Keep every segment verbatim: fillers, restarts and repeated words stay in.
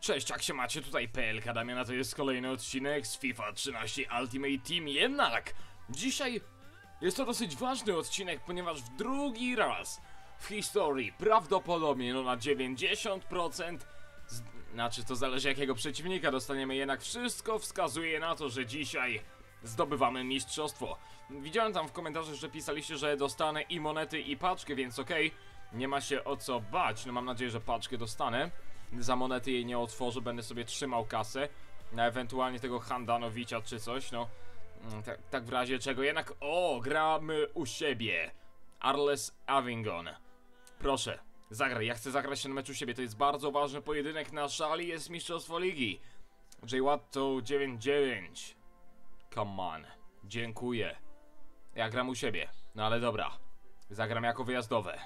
Cześć, jak się macie? Tutaj P L K Damiana, to jest kolejny odcinek z FIFA trzynaście Ultimate Team. Jednak dzisiaj jest to dosyć ważny odcinek, ponieważ w drugi raz w historii prawdopodobnie no na dziewięćdziesiąt procent, znaczy to zależy jakiego przeciwnika dostaniemy, jednak wszystko wskazuje na to, że dzisiaj zdobywamy mistrzostwo. Widziałem tam w komentarzach, że pisaliście, że dostanę i monety i paczkę, więc okej, okay, nie ma się o co bać. No mam nadzieję, że paczkę dostanę. Za monety jej nie otworzę, będę sobie trzymał kasę na ewentualnie tego Handanovicia czy coś, no tak, tak w razie czego. Jednak o, gramy u siebie. Arles Avignon. Proszę, zagraj, ja chcę zagrać ten mecz u siebie, to jest bardzo ważny pojedynek, na szali jest mistrzostwo ligi. J Watto dziewięćdziesiąt dziewięć. Come on, dziękuję. Ja gram u siebie, no ale dobra, zagram jako wyjazdowe.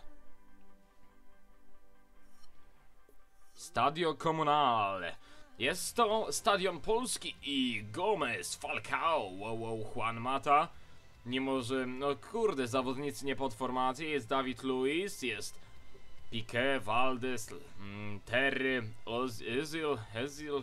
Stadio Comunal. Jest to stadion polski i Gomez, Falcao, wow, wow, Juan Mata. Nie może, no kurde, zawodnicy nie pod formację. Jest David Luiz, jest Piqué, Valdes, mm, Terry, Özil, Özil.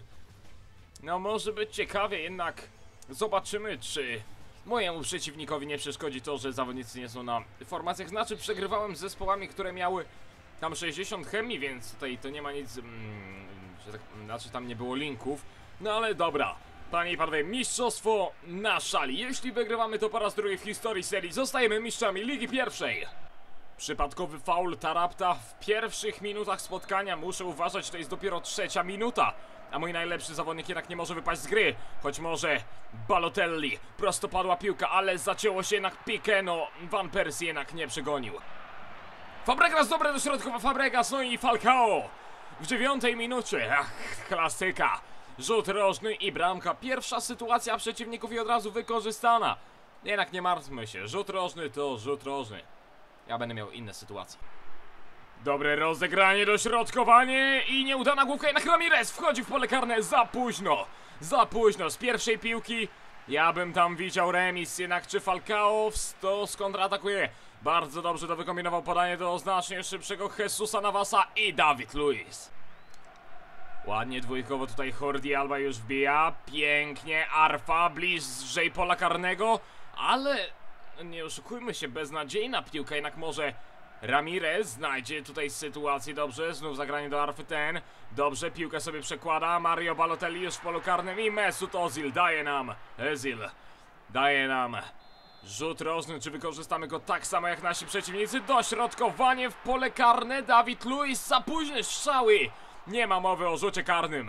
No może być ciekawie, jednak zobaczymy, czy mojemu przeciwnikowi nie przeszkodzi to, że zawodnicy nie są na formacjach. Znaczy przegrywałem z zespołami, które miały tam sześćdziesiąt chemii, więc tutaj to nie ma nic, mm, że tak, znaczy tam nie było linków. No ale dobra, panie i panowie, mistrzostwo na szali. Jeśli wygrywamy to po raz drugi w historii serii, zostajemy mistrzami Ligi Pierwszej. Przypadkowy faul Tarapta w pierwszych minutach spotkania, muszę uważać, to jest dopiero trzecia minuta. A mój najlepszy zawodnik jednak nie może wypaść z gry, choć może Balotelli. Prosto padła piłka, ale zacięło się jednak Piqué, no Van Persie jednak nie przegonił. Fabregas dobre do środkowa, Fabregas, no i Falcao w dziewiątej minucie. Ach, klasyka. Rzut rożny i bramka. Pierwsza sytuacja przeciwników i od razu wykorzystana. Jednak nie martwmy się, rzut rożny to rzut rożny. Ja będę miał inne sytuacje. Dobre rozegranie, dośrodkowanie i nieudana główka, jednak Ramirez wchodzi w pole karne za późno. Za późno, z pierwszej piłki ja bym tam widział remis, jednak czy Falcao to skontratakuje? Bardzo dobrze to wykombinował, podanie do znacznie szybszego Jesusa Navasa i David Luiz. Ładnie dwójkowo tutaj Jordi Alba już wbija, pięknie, Arfa bliżej pola karnego, ale nie oszukujmy się, beznadziejna piłka, jednak może Ramirez znajdzie tutaj sytuację, dobrze, znów zagranie do Arfy ten, dobrze, piłkę sobie przekłada, Mario Balotelli już w polu karnym i Mesut Ozil daje nam, Özil daje nam rzut rożny, czy wykorzystamy go tak samo jak nasi przeciwnicy, dośrodkowanie w pole karne, David Luiz, za późne strzały, nie ma mowy o rzucie karnym.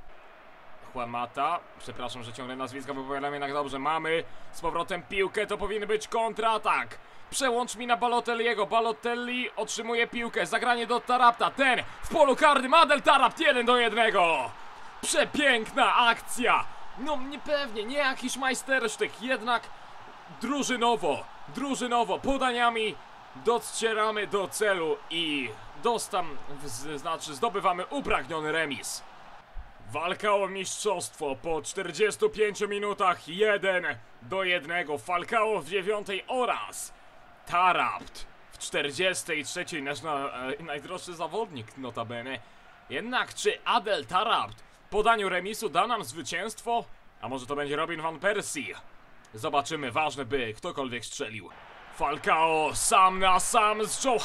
Juan Mata, przepraszam, że ciągle nazwiska wypowiadam, jednak dobrze, mamy z powrotem piłkę, to powinien być kontratak. Przełącz mi na Balotelliego, Balotelli otrzymuje piłkę, zagranie do Tarapta, ten w polu karnym, Adel Tarapt, jeden do jednego. Przepiękna akcja, no niepewnie, nie jakiś majstersztyk, jednak drużynowo, drużynowo, podaniami docieramy do celu i dostam, znaczy zdobywamy upragniony remis. Walka o mistrzostwo po czterdziestu pięciu minutach, jeden do jednego, Falcao w dziewiątej oraz Tarapt w czterdziestej trzeciej, nasz na, e, najdroższy zawodnik notabene. Jednak czy Adel Tarapt w podaniu remisu da nam zwycięstwo? A może to będzie Robin Van Persie? Zobaczymy, ważne by ktokolwiek strzelił. Falcao sam na sam z Joe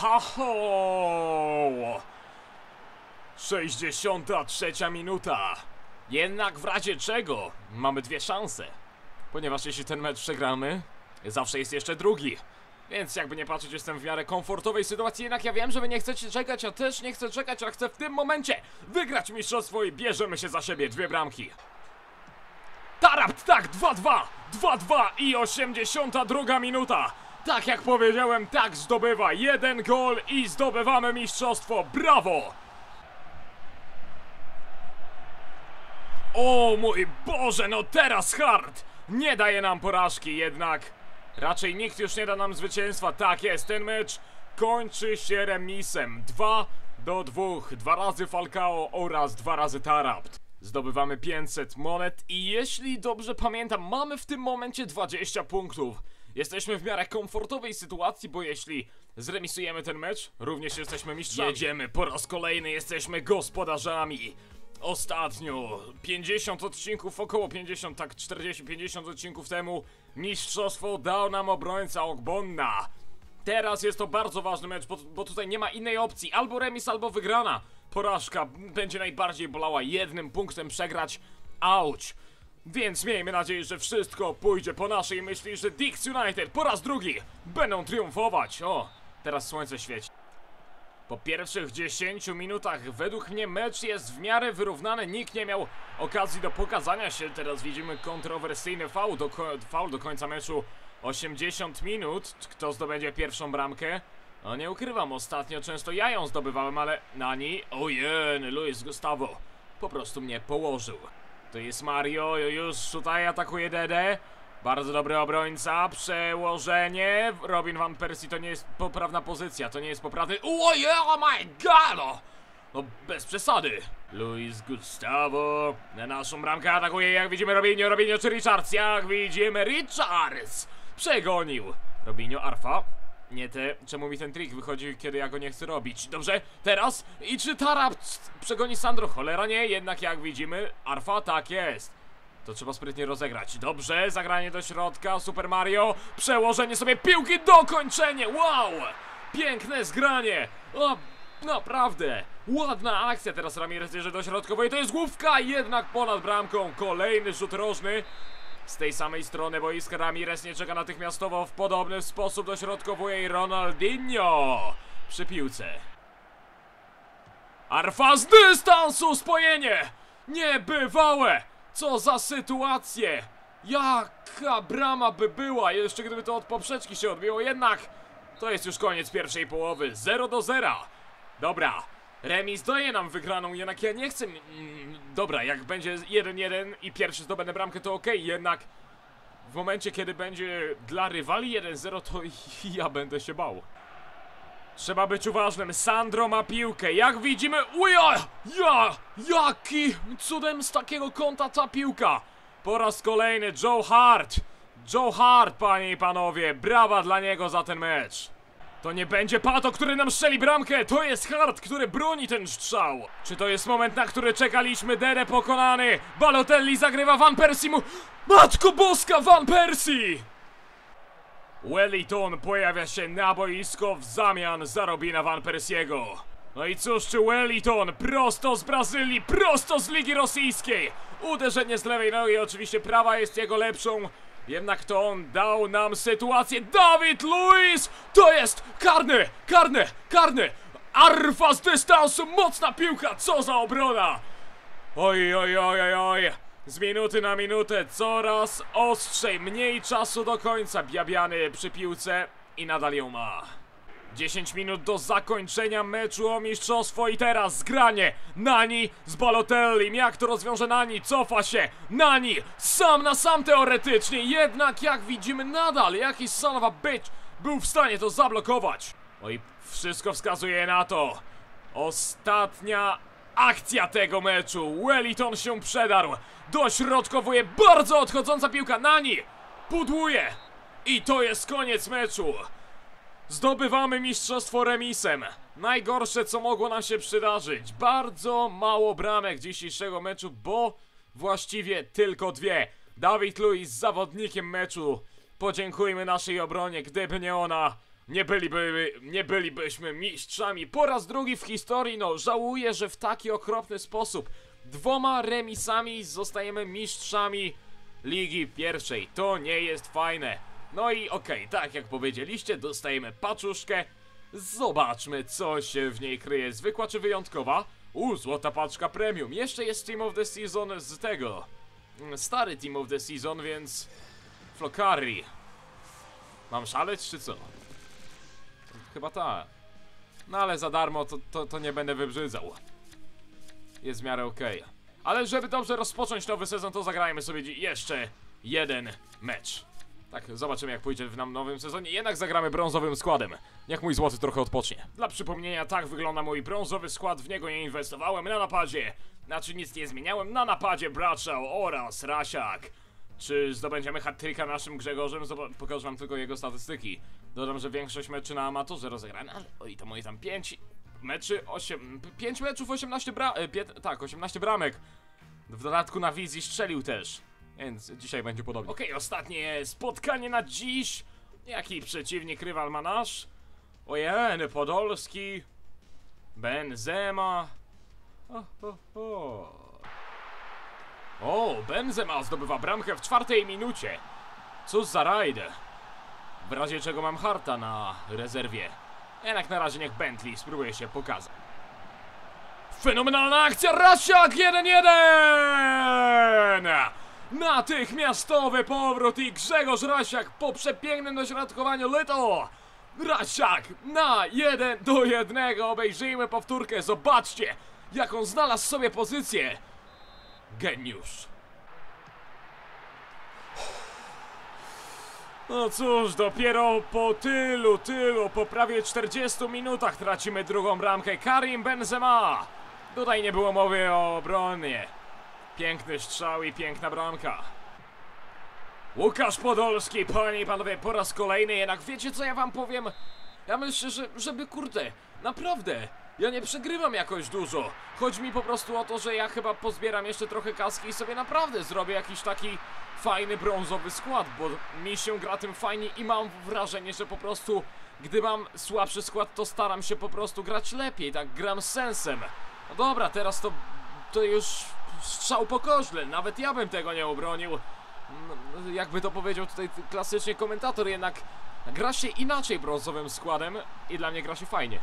Haho. sześćdziesiąta trzecia minuta. Jednak w razie czego mamy dwie szanse. Ponieważ jeśli ten mecz przegramy, zawsze jest jeszcze drugi. Więc jakby nie patrzeć, jestem w miarę komfortowej sytuacji. Jednak ja wiem, że wy nie chcecie czekać, ja też nie chcę czekać, a chcę w tym momencie wygrać mistrzostwo i bierzemy się za siebie, dwie bramki. Tarapt, tak, dwa dwa, dwa dwa i osiemdziesiąta druga minuta. Tak jak powiedziałem, tak zdobywa jeden gol i zdobywamy mistrzostwo, brawo! O mój Boże, no teraz hard nie daje nam porażki, jednak raczej nikt już nie da nam zwycięstwa. Tak jest, ten mecz kończy się remisem dwa do dwóch, dwa razy Falcao oraz dwa razy Tarapt. Zdobywamy pięćset monet i jeśli dobrze pamiętam, mamy w tym momencie dwadzieścia punktów. Jesteśmy w miarę komfortowej sytuacji, bo jeśli zremisujemy ten mecz, również jesteśmy mistrzami. Jedziemy po raz kolejny, jesteśmy gospodarzami. Ostatnio, pięćdziesiąt odcinków, około pięćdziesiąt, tak czterdzieści pięćdziesiąt odcinków temu, mistrzostwo dał nam obrońca Ogbonna. Teraz jest to bardzo ważny mecz, bo, bo tutaj nie ma innej opcji, albo remis, albo wygrana. Porażka będzie najbardziej bolała, jednym punktem przegrać, auć. Więc miejmy nadzieję, że wszystko pójdzie po naszej myśli, że Dix United po raz drugi będą triumfować. O, teraz słońce świeci. Po pierwszych dziesięciu minutach według mnie mecz jest w miarę wyrównany, nikt nie miał okazji do pokazania się. Teraz widzimy kontrowersyjny faul do, faul do końca meczu. osiemdziesiąt minut, kto zdobędzie pierwszą bramkę? No nie ukrywam, ostatnio często ja ją zdobywałem, ale Nani, ojen, Luis Gustavo po prostu mnie położył. To jest Mario, już tutaj atakuje Dede. Bardzo dobry obrońca, przełożenie. Robin van Persie to nie jest poprawna pozycja, to nie jest poprawny. Ojej, oh my god! No bez przesady. Luis Gustavo na naszą bramkę atakuje, jak widzimy Robinho, Robinho czy Richards, jak widzimy Richards przegonił Robinho, Arfa. Nie te, czemu mi ten trik wychodzi, kiedy ja go nie chcę robić. Dobrze, teraz i czy Tarap przegoni Sandro? Cholera nie, jednak jak widzimy Arfa, tak jest. To trzeba sprytnie rozegrać. Dobrze, zagranie do środka, Super Mario, przełożenie sobie piłki, dokończenie, wow! Piękne zgranie, o, naprawdę, ładna akcja. Teraz Ramirez bierze do środkowej, to jest główka, jednak ponad bramką, kolejny rzut rożny. Z tej samej strony boiska Ramirez nie czeka natychmiastowo, w podobny sposób dośrodkowuje i Ronaldinho przy piłce. Arfa z dystansu, spojenie! Niebywałe! Co za sytuację! Jaka brama by była, jeszcze gdyby to od poprzeczki się odbiło, jednak to jest już koniec pierwszej połowy, zero do zera. Dobra, remis daje nam wygraną, jednak ja nie chcę... Mm, dobra, jak będzie jeden jeden i pierwszy zdobędę bramkę, to okej, okay, jednak w momencie, kiedy będzie dla rywali jeden zero, to ja będę się bał. Trzeba być uważnym, Sandro ma piłkę, jak widzimy... Uja! Ja! Jaki cudem z takiego kąta ta piłka! Po raz kolejny Joe Hart! Joe Hart, panie i panowie, brawa dla niego za ten mecz! To nie będzie Pato, który nam strzeli bramkę, to jest Hart, który broni ten strzał! Czy to jest moment, na który czekaliśmy? Dede pokonany! Balotelli zagrywa, Van Persie mu... Matko Boska, Van Persie! Wellington pojawia się na boisko w zamian za Robina van Persiego. No i cóż, czy Wellington prosto z Brazylii, prosto z Ligi Rosyjskiej. Uderzenie z lewej nogi, oczywiście prawa jest jego lepszą. Jednak to on dał nam sytuację. Dawid Luiz! To jest karny, karny, karny. Arfa z dystansu, mocna piłka, co za obrona. Oj, oj, oj, oj, oj. Z minuty na minutę coraz ostrzej, mniej czasu do końca. Biabiany przy piłce i nadal ją ma. dziesięć minut do zakończenia meczu o mistrzostwo i teraz zgranie. Nani z Balotellim, jak to rozwiąże Nani? Cofa się, Nani sam na sam teoretycznie, jednak jak widzimy nadal jakiś son of a bitch był w stanie to zablokować. Oj, wszystko wskazuje na to. Ostatnia akcja tego meczu. Wellington się przedarł, dośrodkowuje, bardzo odchodząca piłka, Nani pudłuje i to jest koniec meczu. Zdobywamy mistrzostwo remisem. Najgorsze, co mogło nam się przydarzyć. Bardzo mało bramek dzisiejszego meczu, bo właściwie tylko dwie. Dawid Luiz zawodnikiem meczu. Podziękujmy naszej obronie, gdyby nie ona, nie byliby, nie bylibyśmy mistrzami. Po raz drugi w historii, no żałuję, że w taki okropny sposób dwoma remisami zostajemy mistrzami Ligi Pierwszej. To nie jest fajne. No i okej, okay, tak jak powiedzieliście, dostajemy paczuszkę. Zobaczmy, co się w niej kryje. Zwykła czy wyjątkowa? U, złota paczka premium. Jeszcze jest Team of the Season z tego. Stary Team of the Season, więc... Flokari. Mam szaleć, czy co? Chyba tak. No ale za darmo to, to, to nie będę wybrzydzał. Jest w miarę okej. Okay. Ale żeby dobrze rozpocząć nowy sezon, to zagrajmy sobie jeszcze jeden mecz. Tak, zobaczymy jak pójdzie w nam nowym sezonie. Jednak zagramy brązowym składem. Niech mój złoty trochę odpocznie. Dla przypomnienia, tak wygląda mój brązowy skład. W niego nie inwestowałem. Na napadzie, znaczy nic nie zmieniałem. Na napadzie Bradshaw oraz Rasiak. Czy zdobędziemy hat-tricka naszym Grzegorzem? Zob pokażę wam tylko jego statystyki. Dodam, że większość meczy na amatorze rozegrane, ale oj, to moje tam pięć meczy, osiem, pięć meczów, osiemnaście bra... E, pię, tak, osiemnaście bramek. W dodatku na wizji strzelił też, więc dzisiaj będzie podobnie. Okej, okay, ostatnie spotkanie na dziś. Jaki przeciwnik, rywal ma nasz? Ojeny, Podolski, Benzema. O, o, o. o, Benzema zdobywa bramkę w czwartej minucie. Cóż za rajd. W razie czego mam Harta na rezerwie. Jednak na razie niech Bentley spróbuje się pokazać. Fenomenalna akcja, Rasiak jeden jeden! Natychmiastowy powrót i Grzegorz Rasiak po przepięknym dośrodkowaniu Lytle. Rasiak na jeden do jednego. Obejrzyjmy powtórkę, zobaczcie jaką znalazł sobie pozycję. Geniusz. No cóż, dopiero po tylu, tylu, po prawie czterdziestu minutach tracimy drugą bramkę. Karim Benzema. Tutaj nie było mowy o obronie. Piękny strzał i piękna bramka. Łukasz Podolski, panie i panowie, po raz kolejny. Jednak wiecie co ja wam powiem? Ja myślę, że, żeby kurde, naprawdę, ja nie przegrywam jakoś dużo. Chodzi mi po prostu o to, że ja chyba pozbieram jeszcze trochę kaski i sobie naprawdę zrobię jakiś taki fajny brązowy skład, bo mi się gra tym fajnie i mam wrażenie, że po prostu gdy mam słabszy skład, to staram się po prostu grać lepiej, tak gram z sensem. No dobra, teraz to, to już strzał po koźle, nawet ja bym tego nie obronił. No, jakby to powiedział tutaj klasycznie komentator, jednak gra się inaczej brązowym składem i dla mnie gra się fajnie.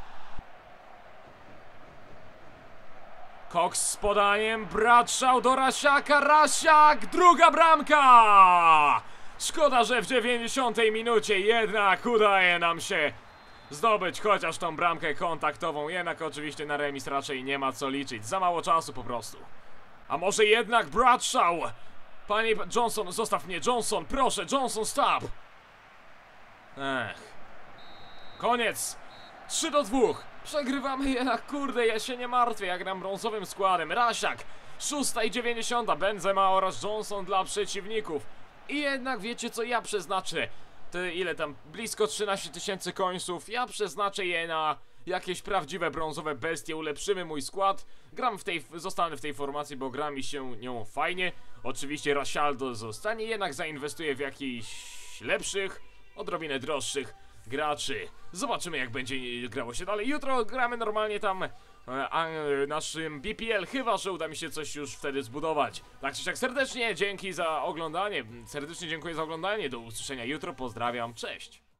Cox z podaniem, Bradshaw do Rasiaka, Rasiak, druga bramka! Szkoda, że w dziewięćdziesiątej minucie jednak udaje nam się zdobyć chociaż tą bramkę kontaktową, jednak oczywiście na remis raczej nie ma co liczyć, za mało czasu po prostu. A może jednak Bradshaw? Panie Johnson, zostaw mnie, Johnson, proszę, Johnson, stop! Ech. Koniec! trzy do dwóch. Przegrywamy jednak, kurde, ja się nie martwię, jak gram brązowym składem. Rasiak, szósta i dziewięćdziesiąta, Benzema oraz Johnson dla przeciwników. I jednak wiecie co, ja przeznaczę te ile tam, blisko trzynaście tysięcy końców. Ja przeznaczę je na jakieś prawdziwe brązowe bestie, ulepszymy mój skład. Gram w tej, zostanę w tej formacji, bo gra mi się nią fajnie. Oczywiście Rasialdo zostanie, jednak zainwestuję w jakichś lepszych, odrobinę droższych graczy. Zobaczymy jak będzie grało się dalej. Jutro gramy normalnie tam e, a, naszym B P L, chyba że uda mi się coś już wtedy zbudować. Tak czy siak serdecznie dzięki za oglądanie. Serdecznie dziękuję za oglądanie. Do usłyszenia jutro. Pozdrawiam. Cześć.